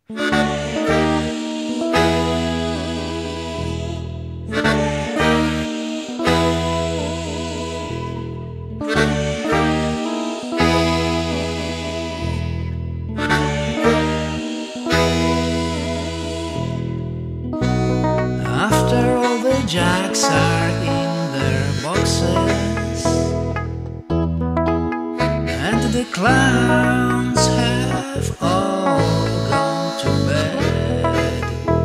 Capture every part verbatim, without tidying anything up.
After all the jacks are in their boxes and the clowns have all gone to bed,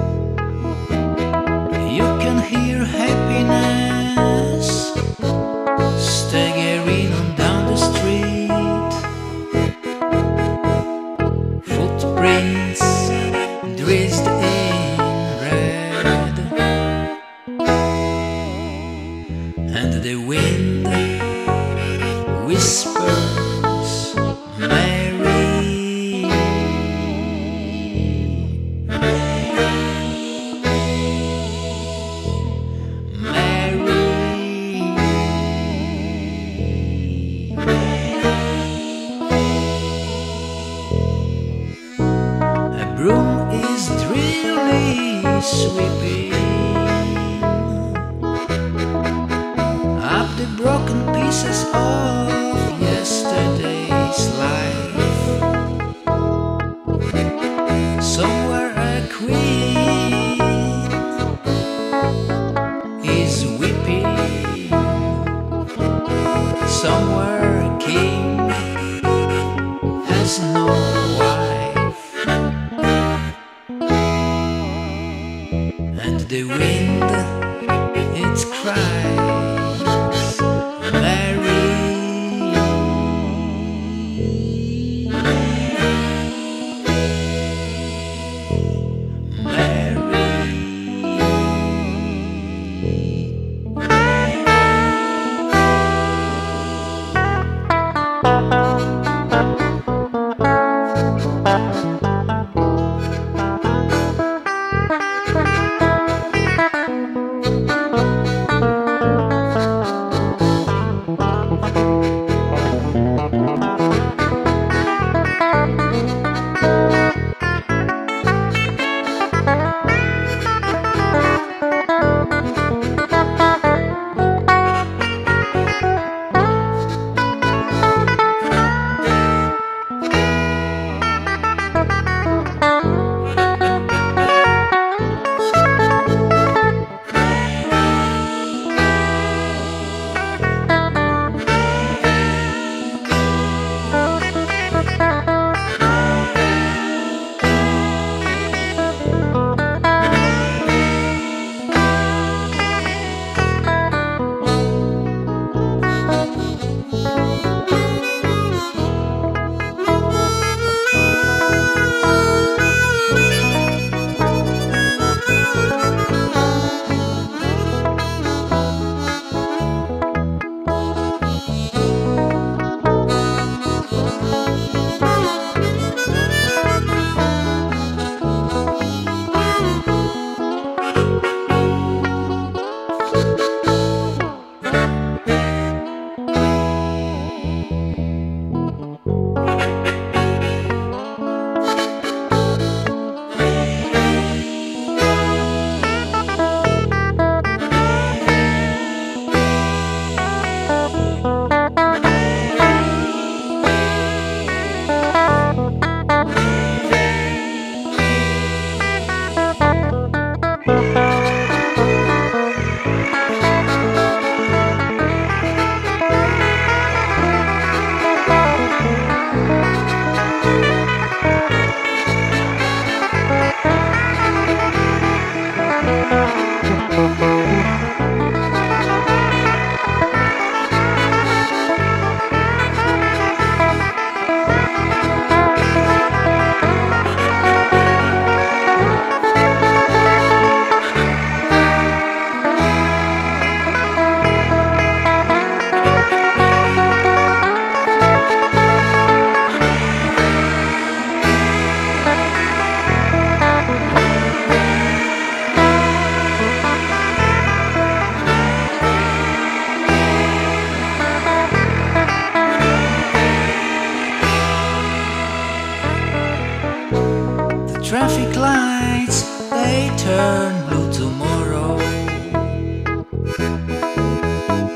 you can hear happiness staggering on down the street. Footprints drizzled in red, and the wind whispers Mary. Mary. A broom is drearily sweeping up the broken pieces of yesterday's life. Somewhere a queen is weeping, somewhere a king has no wife, and the wind it cries Mary.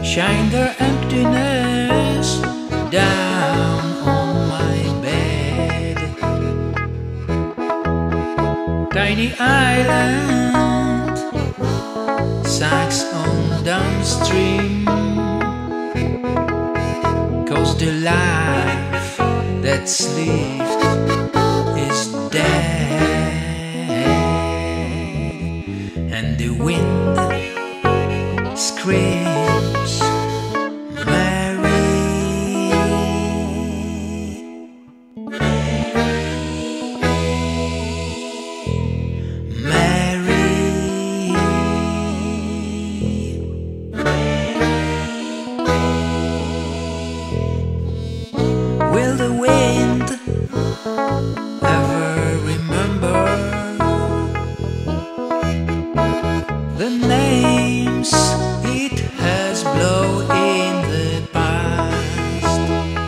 shine their emptiness down on my bed. Tiny island sags on downstream, 'cause the life that's lived is dead, and the wind screams Mary, Mary. Will the wind ever remember the names it has blown in the past?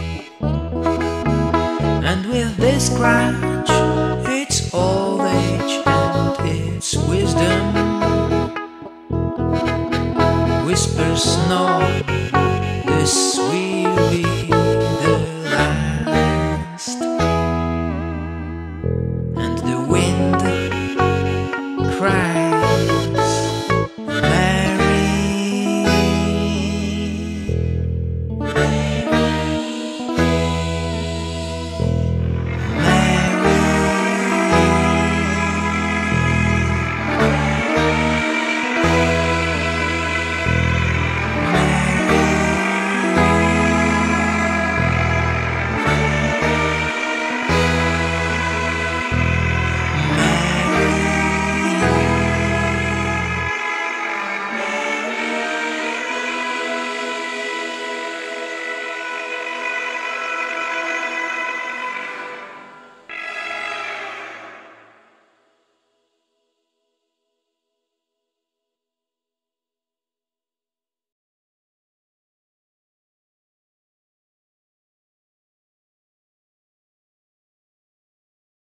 And with this scratch, its old age and its wisdom, whispers know this